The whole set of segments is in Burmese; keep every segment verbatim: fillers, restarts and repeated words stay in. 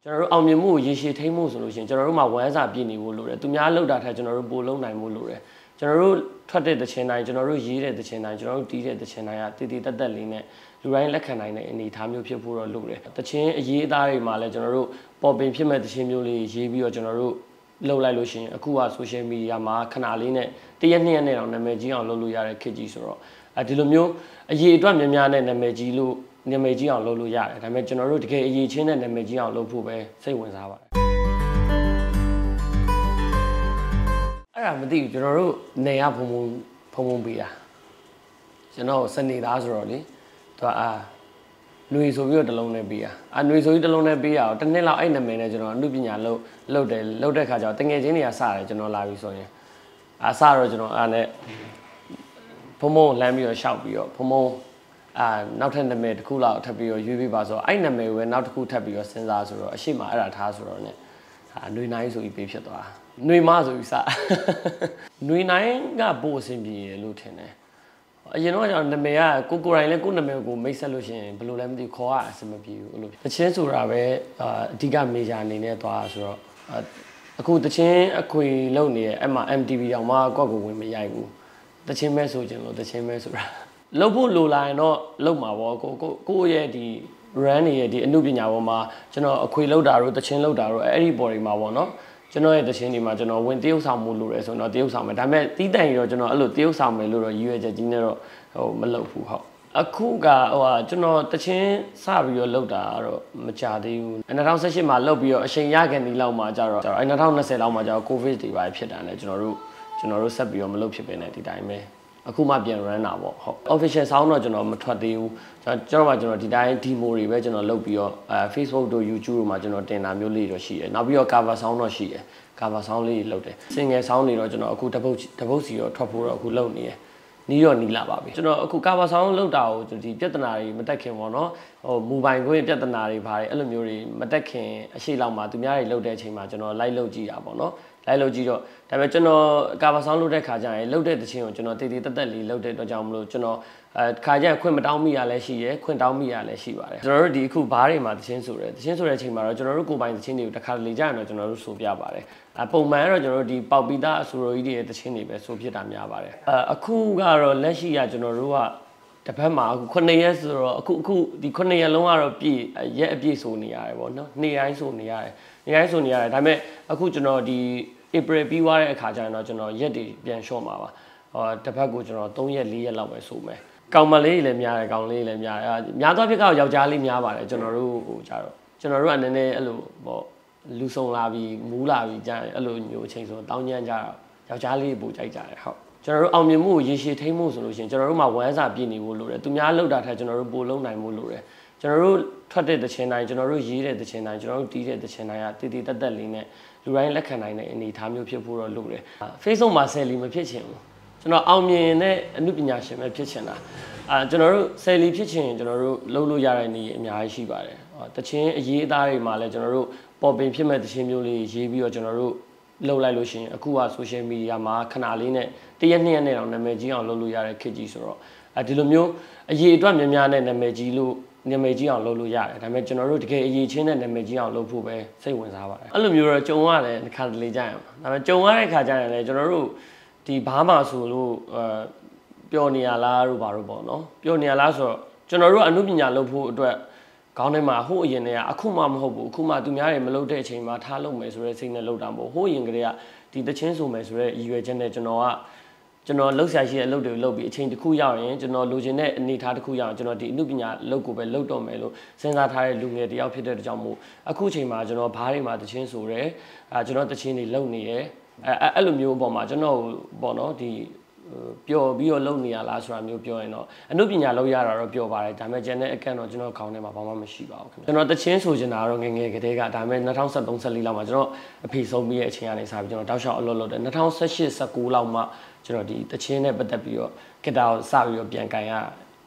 ကျွန်တော်တို့အောင်မြင်မှုကိုရေရှည်ထိန်းမှုဆိုလို့ရှိရင်ကျွန်တော်တို့မှာဝမ်းစာပြည့်နေဖို့လိုတယ်သူများလောက်တာထက်ကျွန်တော်တို့ပိုလုံးနိုင်မှုလိုတယ်ကျွန်တော်တို့ထွက်တဲ့တခြင်းတိုင်းကျွန်တော်တို့ရေးတဲ့တခြင်းတိုင်းကျွန်တော်တို့တီးတဲ့တခြင်းတိုင်းကတည်တည်တက်တက်လေးနဲ့လူတိုင်းလက်ခံနိုင်တဲ့အနေအထားမျိုးဖြစ်ဖို့တော့လိုတယ်တခြင်းအရေးအသားတွေမှာလည်းကျွန်တော်တို့ပေါ်ပင်ဖြစ်မဲ့တခြင်းမျိုးလေးရေးပြီးတော့ကျွန်တော်တို့လှုပ်လိုက်လို့ရှိရင်အခုက social media မှာခဏလေးနဲ့တရက်နှစ်ရက်နဲ့တော့နာမည်ကြီးအောင်လုပ်လို့ရတဲ့ခေတ်ကြီးဆိုတော့အဲဒီလိုမျိုးအရေးအတွက်များများနဲ့နာမည်ကြီးလို့နာမည်ကြီးအောင်လုပ်လို့ရတယ်ဒါပေမဲ့ကျွန်တော်တို့တကယ်အရေးချင်းတဲ့နာမည်ကြီးအောင်လုပ်ဖို့ပဲစိတ်ဝင်စားပါတယ်အဲ့ဒါမသိဘူးကျွန်တော်တို့နေရဖုံဖုံဖုံဖုံပေးတာကျွန်တော်စနေသားဆိုတော့လေသူကအာຫນွေဆိုပြီးတော့တလုံးနဲ့ပေးတာအာຫນွေဆိုပြီးတလုံးနဲ့ပေးရအောင်တစ်နှစ်လောက်အဲ့နာမည်နဲ့ကျွန်တော်အမှုပညာလုပ်လုပ်တယ်လုပ်တဲ့ခါကျတော့တငယ်ချင်းတွေကစတယ်ကျွန်တော်လာပြီဆိုရင်အာစတော့ကျွန်တော်အားနဲ့ဖုံဖုံလမ်းပြီးတော့ရှောက်ပြီးတော့ဖုံဖုံအာနောက်ထပ်နာမည်တစ်ခုလောက်ထပ်ပြီးတော့ရွေးပေးပါဆိုတော့အဲ့နာမည်ကိုပဲနောက်တစ်ခုထပ်ပြီးတော့စဉ်းစားဆိုတော့အရှိမအဲ့ဒါထားဆိုတော့ ਨੇ အာຫນွေနိုင်ဆိုပြီးပေးဖြစ်သွားຫນွေမဆိုပြီးစຫນွေနိုင်ကပို့အဆင်ပြေရလို့ထင်တယ်အရင်တော့ကျွန်တော်နာမည်ကကိုကိုရိုင်းလဲကိုနာမည်ကိုမိတ်ဆက်လို့ရှိရင်ဘယ်လိုလဲမသိခေါ်ရအဆင်မပြေဘူးအဲ့လိုတချင်းဆိုတာပဲအာအဓိကမေဂျာအနေနဲ့သွားဆိုတော့အခုတချင်းအခွေလုံနေရဲ့အဲ့မှာ M T V တောင်မှကော့ကိုဝင်မရိုက်ဘူးတချင်းမဲဆိုချင်လို့တချင်းမဲဆိုတာလှုပ်ဖို့လိုလာရင်တော့လှုပ်မှာပေါ့ကိုကိုကိုရဲ့ဒီ run နေရဲ့ဒီအမှုပညာပေါ်မှာကျွန်တော်အခွေလှုပ်တာတို့တချင်းလှုပ်တာတို့အဲ့ဒီပေါ်တွေမှာပေါ့နော်ကျွန်တော်ရဲ့တခြင်းဒီမှာကျွန်တော်ဝင်တရုပ်ဆောင်မှုလို့ရဲဆိုတော့တရုပ်ဆောင်မယ်ဒါပေမဲ့တီးတန်ရီတော့ကျွန်တော်အဲ့လိုတရုပ်ဆောင်မယ်လို့တော့ရည်ရွယ်ချက်ကြီးနဲ့တော့ဟိုမလုပ်ဘူးဟုတ်အခုကဟိုဟာကျွန်တော်တခြင်းစပြီးတော့လုပ်တာတော့မကြသေးဘူး၂၀၁၈မှာလုပ်ပြီးတော့အချိန်ရခဲ့ဒီလောက်မှာကြတော့အဲ့၂၀၂၀လောက်မှာကျတော့ကိုဗစ်တွေပါဖြစ်တာနဲ့ကျွန်တော်တို့ကျွန်တော်တို့ဆက်ပြီးတော့မလုပ်ဖြစ်ပဲနဲ့ဒီတိုင်းပဲအခုမှပြန် run တာပေါ့ဟုတ် official sound တော့ကျွန်တော်မထွက်သေးဘူးကျွန်တော်ကျွန်တော်မှကျွန်တော်ဒီတိုင်း demo တွေပဲကျွန်တော်လုပ်ပြီးတော့အဲ Facebook တို့ YouTube တို့မှာကျွန်တော်တင်တာမျိုးလေးတော့ရှိတယ်နောက်ပြီးတော့ cover sound တော့ရှိတယ် cover sound လေးလုပ်တယ် single sound တွေတော့ကျွန်တော်အခုတပုတ်တပုတ်စီတော့ထွက်ဖို့တော့အခုလုပ်နေတယ်နီးတော့နီးလာပါပြီကျွန်တော်အခု cover sound လုပ်တာကိုဒီပြဿနာတွေမတက်ခင်ပေါ့နော်ဟို mobile ခွင့်ပြဿနာတွေပါတယ်အဲ့လိုမျိုးတွေမတက်ခင်အရှိလောက်မှာသူများတွေလုပ်တဲ့အချိန်မှာကျွန်တော် live လုပ်ကြည့်တာပေါ့နော်လိုက်လို့ကြည့်တော့ဒါပေမဲ့ကျွန်တော်ကာဗာဆောင်းလုပ်တဲ့ခါကျရင်လုပ်တဲ့တခြင်းကိုကျွန်တော်တည်တည်တက်တက်လေးလုပ်တဲ့အတွက်ကြောင့်မလို့ကျွန်တော်အဲခါကျရင်ခွင့်မတောင်းမိရလဲရှိရယ်ခွင့်တောင်းမိရလဲရှိပါတယ်ကျွန်တော်တို့ဒီအခုဘားတွေမှာတခြင်းဆိုတယ်တခြင်းဆိုတဲ့အချိန်မှာတော့ကျွန်တော်တို့ကိုယ်ပိုင်တခြင်းတွေကိုတစ်ခါလေကြာရင်တော့ကျွန်တော်တို့ဆိုပြပါတယ်အပုံမှန်ကတော့ကျွန်တော်တို့ဒီပေါပီတာအဆိုရိုကြီးတွေရဲ့တခြင်းတွေပဲဆိုဖြစ်တာများပါတယ်အအခုကတော့လက်ရှိကကျွန်တော်တို့ကတစ်ဖက်မှာအခုခုနှစ်ရက်ဆိုတော့အခုအခုဒီခုနှစ်ရက်လုံးကတော့ပြည့်ရက်အပြည့်ဆိုနေရတယ်ပေါ့နော်နေ့တိုင်းဆိုနေရတယ်နေ့တိုင်းဆိုနေရတယ်ဒါပေမဲ့အခုကျွန်တော်ဒီ April ပြီးသွားတဲ့အခါကျရင်တော့ကျွန်တော်ရက်တွေပြန်လျှော့မှာပါဟောတစ်ဖက်ကိုကျွန်တော်သုံးရက်လေးရက်လောက်ပဲဆိုမယ်ကောင်မလေးလည်းများတယ်ကောင်လေးလည်းများတယ်များသောဖြစ်ကတော့ယောက်ျားလေးများပါတယ်ကျွန်တော်တို့ဟိုကြတော့ကျွန်တော်တို့ကနည်းနည်းအဲ့လိုပေါ့လူဆုံလာပြီးမူးလာပြီးကြာအဲ့လိုမျိုးအချိန်ဆိုတောင်းညမ်းကြတော့ယောက်ျားလေးပို့ကြိုက်ကြတယ်ဟုတ်ကျွန်တော်တို့အောင်မြင်မှုကိုရေရှည်ထိန်းမှုဆိုလို့ရှိရင်ကျွန်တော်တို့မှာဝမ်းစာပြည့်နေဖို့လိုတယ်သူများလောက်တာထက်ကျွန်တော်တို့ပိုလုံးနိုင်ဖို့လိုတယ်ကျွန်တော်တို့ထွက်တဲ့တခြင်းတိုင်းကျွန်တော်တို့ရေးတဲ့တခြင်းတိုင်းကျွန်တော်တို့တီးတဲ့တခြင်းတိုင်းကတည်တည်တက်တက်လေးနဲ့လူတိုင်းလက်ခံနိုင်တဲ့အနေအထားမျိုးဖြစ်ဖို့တော့လိုတယ် Facebook မှာ sell မဖြစ်ချင်ဘူးကျွန်တော်အောင်မြင်တဲ့အမှုပညာရှင်ပဲဖြစ်ချင်တာအာကျွန်တော်တို့ sell ဖြစ်ချင်ကျွန်တော်တို့လုပ်လို့ရတဲ့နည်းအများကြီးရှိပါတယ်တခြင်းအရေးအသားတွေမှာလည်းကျွန်တော်တို့ပေါ်ပင်ဖြစ်မဲ့တခြင်းမျိုးလေးရေးပြီးတော့ကျွန်တော်တို့လှုပ်လိုက်လို့ရှိရင်အခုက social media မှာခဏလေးနဲ့တရက်နှစ်ရက်နဲ့တော့နာမည်ကြီးအောင်လုပ်လို့ရတဲ့ခေတ်ကြီးဆိုတော့အဲဒီလိုမျိုးအရေးအတွက်များများနဲ့နာမည်ကြီးလို့နာမည်ကြီးအောင်လုပ်လို့ရတယ်ဒါပေမဲ့ကျွန်တော်တို့တကယ်အရေးချင်းတဲ့နာမည်ကြီးအောင်လုပ်ဖို့ပဲစိတ်ဝင်စားပါတယ်အဲ့လိုမျိုးတော့ကြုံရတယ်တစ်ခါတလေကြာရင်ဒါပေမဲ့ကြုံရတဲ့ခါကျရင်လည်းကျွန်တော်တို့ဒီဘာမှဆိုလို့အဲပျော်နေရလားတို့ဘာလို့ပေါ့နော်ပျော်နေရလားဆိုတော့ကျွန်တော်တို့အမှုပညာလုပ်ဖို့အတွက်ခေါင်းထဲမှာဟိုးအရင်တည်းကအခုမှမဟုတ်ဘူးအခုမှသူများတွေမလုပ်တဲ့အချိန်မှာထားလုပ်မယ်ဆိုတဲ့စိတ်နဲ့လုပ်တာမဟုတ်ဟိုးအရင်ကတည်းကဒီတချင်းဆိုမယ်ဆိုတဲ့ရည်ရွယ်ချက်နဲ့ကျွန်တော်ကကျွန်တော်လှုပ်ရှားရှိတဲ့အလုပ်တွေလုပ်ပြီးအချိန်တစ်ခုရောက်ရင်ကျွန်တော်လိုချင်တဲ့အနေအထားတစ်ခုရောက်ရင်ကျွန်တော်ဒီအမှုပညာလုပ်ကိုပဲလုပ်တော့မယ်လို့စဉ်းစားထားတဲ့လူငယ်တယောက်ဖြစ်တဲ့အတွက်ကြောင့်မို့အခုချိန်မှာကျွန်တော်ဘားတွေမှာတချင်းဆိုတယ်အဲကျွန်တော်တချင်းတွေလုပ်နေရအဲအဲ့လိုမျိုးအပေါ်မှာကျွန်တော်ပေါ့နော်ဒီပျော်ပြီးတော့လုပ်နေရလားဆိုတာမျိုးပြောရင်တော့အမှုပညာလုပ်ရတာတော့ပျော်ပါတယ်ဒါပေမဲ့ကျန်တဲ့အကန့်တော့ကျွန်တော်ခေါင်းထဲမှာဘာမှမရှိပါဘူးခင်ဗျကျွန်တော်တချင်းဆိုချင်တာတော့ငယ်ငယ်ကတည်းကဒါပေမဲ့၂၀၁၃ ၁၄လောက်မှာကျွန်တော်အဖေဆုံးပြီးတဲ့အချိန်ကနေစပြီးကျွန်တော်တောက်လျှောက်အလုပ်လုပ်တယ်၂၀၁၈ ၁၉လောက်မှကျွန်တော်ဒီတချင်းနဲ့ပတ်သက်ပြီးတော့ဂီတာကိုစပြီးတော့ပြန်ကန်ရ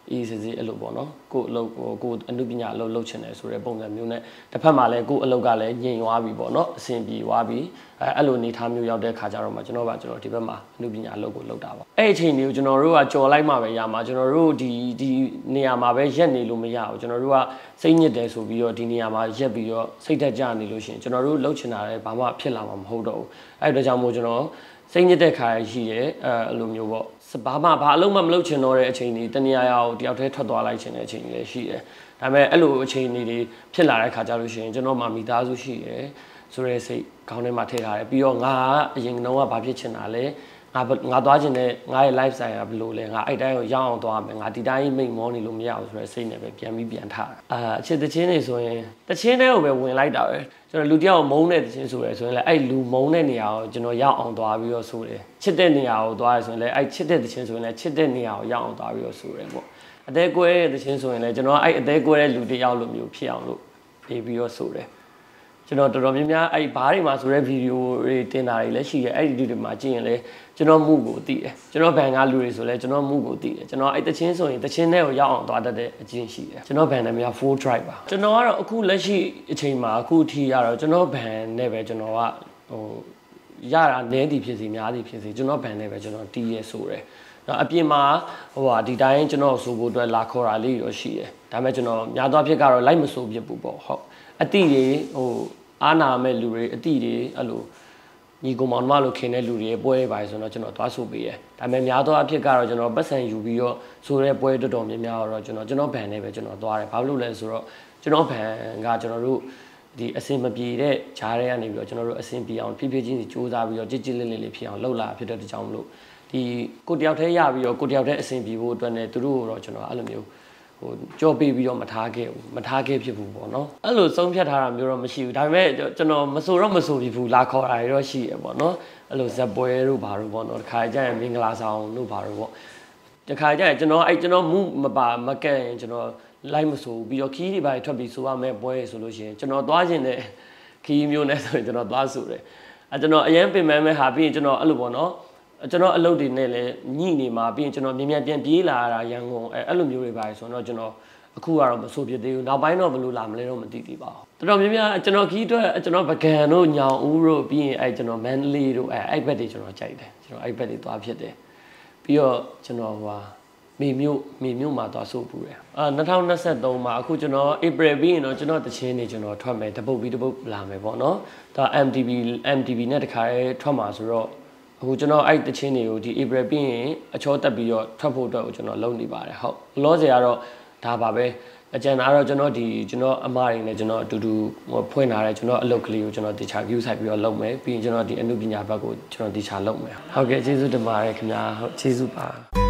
အေးစစ်စစ်အဲ့လိုပေါ့နော်ကိုအလုပ်ကိုအနုပညာအလုပ်လုပ်ချင်တယ်ဆိုတဲ့ပုံစံမျိုးနဲ့တစ်ဖက်မှာလည်းကိုအလုပ်ကလည်းညင်သွားပြီပေါ့နော်အဆင်ပြေသွားပြီအဲအဲ့လိုအနေထားမျိုးရောက်တဲ့ခါကျတော့မှကျွန်တော်ကကျွန်တော်ဒီဘက်မှာအနုပညာအလုပ်ကိုလုပ်တာပါအဲ့အချိန်လေးကိုကျွန်တော်တို့ကကြော်လိုက်မှပဲရမှာကျွန်တော်တို့ဒီဒီနေရာမှာပဲရက်နေလို့မရဘူးကျွန်တော်တို့ကစိတ်ညစ်တယ်ဆိုပြီးတော့ဒီနေရာမှာရက်ပြီးတော့စိတ်သက်ကြနေလို့ရှိရင်ကျွန်တော်တို့လုပ်ချင်တာလည်းဘာမှဖြစ်လာမှာမဟုတ်တော့ဘူးအဲ့ဒါကြောင့်မို့ကျွန်တော်စိတ်ညစ်တဲ့ခါရှိရဲအဲအဲ့လိုမျိုးပေါ့ဘာမှဘာအလုံးမမလုပ်ချင်တော့တဲ့အချိန်တွေတနေရာရောက်တယောက်တည်းထွက်သွားလိုက်ချင်တဲ့အချိန်တွေလည်းရှိတယ်ဒါပေမဲ့အဲ့လိုအချိန်တွေဖြစ်လာတဲ့ခါကျလို့ရှိရင်ကျွန်တော်မှမိသားစုရှိရဲဆိုရဲစိတ်ခေါင်းထဲမှာထည့်ထားတယ်ပြီးတော့ငါအရင်ကတော့ဘာဖြစ်ချင်တာလဲငါငါသွားချင်တဲ့ငါရဲ့ life style ကဘယ်လိုလဲငါအဲ့တိုင်းကိုရောက်အောင်သွားမယ်ငါဒီတိုင်းမိတ်မောနေလို့မရဘူးဆိုရဲစိတ်နဲ့ပဲပြန်ပြီးပြန်ထားတာအာအချစ်တချင်းတွေဆိုရင်တချင်းတွေကိုပဲဝင်လိုက်တာပဲကျွန်တော်လူတယောက်မုန်းတဲ့တချင်းဆိုရဲဆိုရင်လည်းအဲ့လူမုန်းတဲ့နေရာကိုကျွန်တော်ရောက်အောင်သွားပြီးတော့ဆိုတယ်ချစ်တဲ့နေရာကိုသွားရဆိုရင်လည်းအဲ့ချစ်တဲ့တချင်းဆိုရင်လည်းချစ်တဲ့နေရာကိုရောက်အောင်သွားပြီးတော့ဆိုတယ်ပေါ့အသေးကွဲတဲ့တချင်းဆိုရင်လည်းကျွန်တော်အဲ့အသေးကွဲတဲ့လူတယောက်လိုမျိုးဖြစ်အောင်လို့နေပြီးတော့ဆိုတယ်ကျွန်တော်တော်တော်များများအဲ့ဘားတွေမှာဆိုတဲ့ဗီဒီယိုတွေတင်တာတွေလည်းရှိတယ်အဲ့ဒီတွေမှာကြည့်ရင်လည်းကျွန်တော်မှုကိုသိတယ်ကျွန်တော်ဘန်ကလူတွေဆိုလည်းကျွန်တော်မှုကိုသိတယ်ကျွန်တော်အဲ့တချင်းဆိုရင်တချင်းတွေကိုရောက်အောင်သွားတတ်တဲ့အချင်းရှိတယ်ကျွန်တော်ဘန်နဲ့များ four drive ပါကျွန်တော်ကတော့အခုလက်ရှိအချိန်မှာအခုထိရတော့ကျွန်တော်ဘန်နဲ့ပဲကျွန်တော်ကဟိုရတာနည်းသည်ဖြစ်စီများသည်ဖြစ်စီကျွန်တော်ဘန်နဲ့ပဲကျွန်တော်တီးရဲဆိုတယ်နော်အပြင်မှာဟိုဟာဒီတိုင်းကျွန်တော်ဆိုဖို့အတွက်လာခေါ်တာလေးရောရှိတယ်ဒါပေမဲ့ကျွန်တော်များသောအားဖြင့်ကတော့လိုက်မဆိုဖြစ်ဘူးပေါ့ဟုတ်အတိတွေဟိုအားနာမဲ့လူတွေအတိတွေအဲ့လိုညီကောင်မောင်မလို့ခင်တဲ့လူတွေပွဲတွေပါဆိုတော့ကျွန်တော်သွားဆိုပေးရဲဒါပေမဲ့များသောအားဖြင့်ကတော့ကျွန်တော်ပတ်စံယူပြီးတော့ဆိုတဲ့ပွဲတော်တော်များများတော့ကျွန်တော်ကျွန်တော်ဘန်နဲ့ပဲကျွန်တော်သွားတယ်ဘာလို့လဲဆိုတော့ကျွန်တော်ဘန်ကကျွန်တော်တို့ဒီအစင်မပြေတဲ့ဂျားတွေကနေပြီးတော့ကျွန်တော်တို့အစင်ပြေအောင်ဖြည်းဖြည်းချင်းစူးစမ်းပြီးတော့ကြစ်ကြစ်လေးလေးလေးဖြစ်အောင်လှုပ်လာဖြစ်တဲ့ကြောင့်မလို့ဒီကိုတယောက်တည်းရပြီးတော့ကိုတယောက်တည်းအစင်ပြေဖို့အတွက်နဲ့သူတို့တော့ကျွန်တော်အဲ့လိုမျိုးဟိုကြောပေးပြီးတော့မထားခဲ့ဘူးမထားခဲ့ဖြစ်ဘူးပေါ့နော်အဲ့လိုဆုံးဖြတ်ထားတာမျိုးတော့မရှိဘူးဒါပေမဲ့ကျွန်တော်မဆိုတော့မဆိုဖြစ်ဘူးလာခေါ်တာတော့ရှိရပေါ့နော်အဲ့လိုဇက်ပွဲတို့ဘာတို့ပေါ့နော်တစ်ခါကျရင်မင်္ဂလာဆောင်တို့ဘာတို့ပေါ့တစ်ခါကျရင်ကျွန်တော်အဲ့ကျွန်တော်မှုမပါမကက်ရင်ကျွန်တော်လိုက်မဆိုပြီးတော့ခီးတွေပါထွက်ပြီးဆိုရမယ်ပွဲဆိုလို့ရှိရင်ကျွန်တော်သွားခြင်းတဲ့ခီးမျိုးနဲ့ဆိုရင်ကျွန်တော်သွားဆိုတယ်အဲကျွန်တော်အရင်ပင်ပန်းမဲ့ဟာပြီးရင်ကျွန်တော်အဲ့လိုပေါ့နော်ကျွန်တော်အလုပ်တွေနဲ့လည်းညှိနေမှာပြီးရင်ကျွန်တော်မြန်မြန်ပြန်ပြေးလာတာရန်ကုန်အဲအဲ့လိုမျိုးတွေပါဆိုတော့ကျွန်တော်အခုကတော့မဆိုဖြစ်သေးဘူးနောက်ပိုင်းတော့ဘယ်လိုလာမလဲတော့မသိသေးပါဘူးတော်တော်များများကျွန်တော်ခီးအတွက်ကျွန်တော်ပကံတို့ညောင်ဦးတို့ပြီးရင်အဲကျွန်တော်မန္တလေးတို့အဲအဲ့ဘက်တွေကျွန်တော်ကြိုက်တယ်ကျွန်တော်အဲ့ဘက်တွေသွားဖြစ်တယ်ပြီးတော့ကျွန်တော်ဟိုမေမြို့မေမြို့မှာသွားဆိုပူတယ်အာ၂၀၂၃မှာအခုကျွန်တော် April ပြီးရင်တော့ကျွန်တော်တချင်းနေကျွန်တော်ထွက်မယ်တပုတ်ပြီးတပုတ်လာမယ်ပေါ့နော်ဒါ M T V M T V နဲ့တခါရဲထွက်မှာဆိုတော့အခုကျွန်တော်အဲ့တချင်းတွေကိုဒီ April ပြီးရင်အချောတက်ပြီးတော့ထွက်ဖို့အတွက်ကိုကျွန်တော်လုပ်နေပါတယ်ဟုတ်လောဆယ်ကတော့ဒါပါပဲအကျဉ်းသားတော့ကျွန်တော်ဒီကျွန်တော်အမတွေနဲ့ကျွန်တော်အတူတူဖွင့်ထားတဲ့ကျွန်တော်အလုပ်ကလေးကိုကျွန်တော်တေချာ view ဆိုင်ပြီးတော့လုပ်မယ်ပြီးရင်ကျွန်တော်ဒီအနုပညာဘက်ကိုကျွန်တော်တေချာလုပ်မယ်ဟုတ်ကဲ့ကျေးဇူးတင်ပါတယ်ခင်ဗျာဟုတ်ကျေးဇူးပါ